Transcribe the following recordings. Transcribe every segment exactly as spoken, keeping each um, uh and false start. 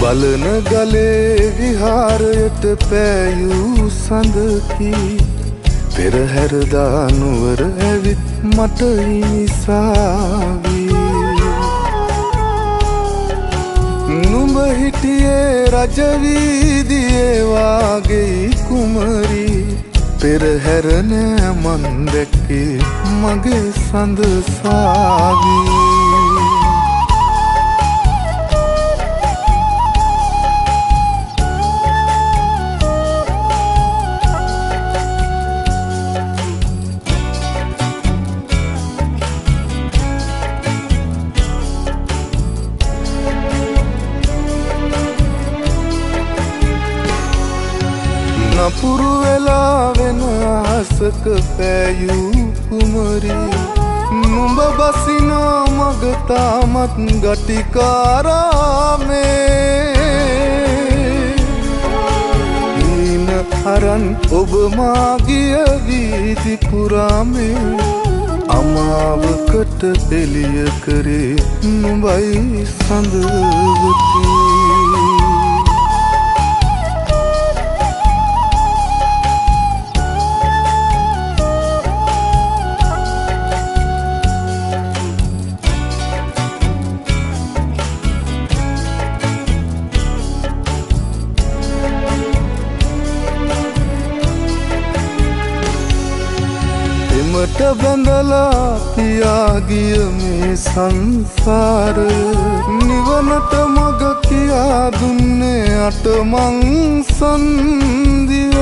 බලන ගලේ විහාරයට පෑයූ සඳකි පෙරහැරදා නුවර ඇවිත් මට ඉනිසාවී නුඹ හිටියේ රජවීදියේ වාගේ කුමරි පෙරහැර නෑ මන් දැක්කේ මගේ සඳ සාවී නපුරු වෙලා වෙන අහසක පෑයූ කුමරි නුඹ බසින මග තාමත් ගටිකාරාමේ හීන අරන් ඔබ මාගිය වීදි පුරාමේ අමාවකට එළිය කරේ නුඹයි සඳවති මට බැඳලා පියාගිය මේ සංසාරය නිවනට මග කියා දුන්නේ අටමං සන්දිය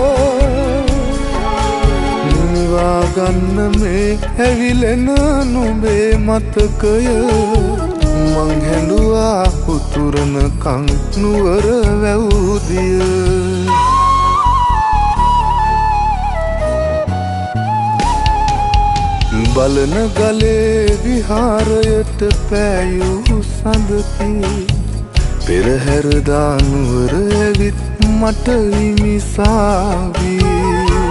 නිවා ගන්න මේ ඇවිලෙන නුඹේ මතකය මං හැඬුවා උතුරනකං නුවර වැව්දිය බලන ගලේ විහාරයට පෑයූ සඳකි පෙරහැරදා නුවර ඇවිත් මට හිමිසාවී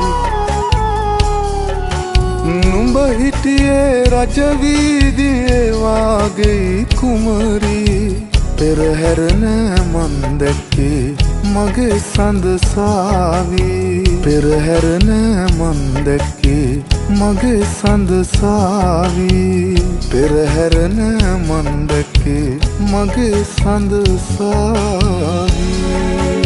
නුඹ හිටියේ රජවීදියේ වාගේ කුමරි පෙරහැර නෑ මන් දැක්කේ මගේ සඳ සාවී පෙරහැර නෑ මන් දැක්කේ මගේ සඳ සාවී පෙරහැර නෑ මන් දැක්කේ මගේ සඳ සාවී